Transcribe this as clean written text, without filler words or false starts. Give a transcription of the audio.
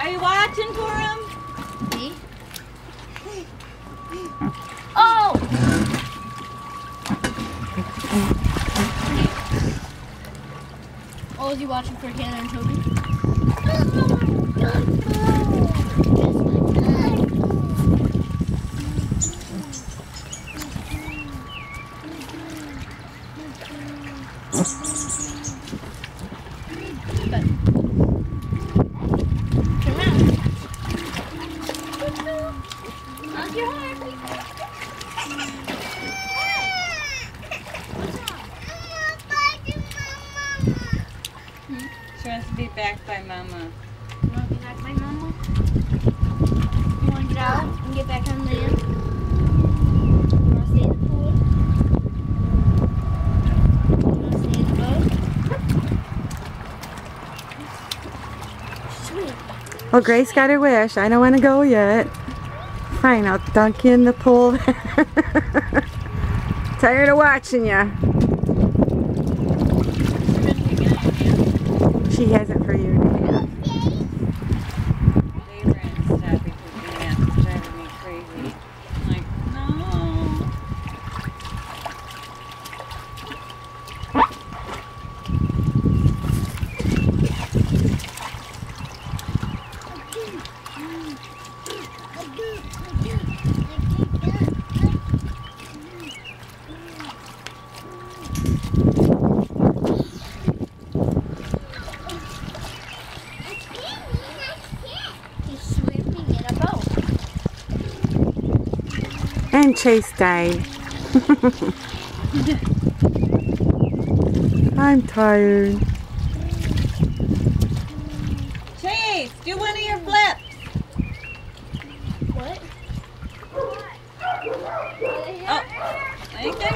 Are you watching for him? Me? Oh! Oh, is he watching for Hannah and Toby? She wants to be back by Mama. You want to be back by Mama? You want to get out and get back on land? You want to stay in the pool? You want to stay in the boat? Sweet. Well, Grace got her wish. I don't want to go yet. Fine, I'll dunk you in the pool. Tired of watching ya. She has it for you. They were in stuff because Dad was driving me crazy. I'm like, no. And Chase died. I'm tired. Chase, do one of your flips. What? Oh, I think they're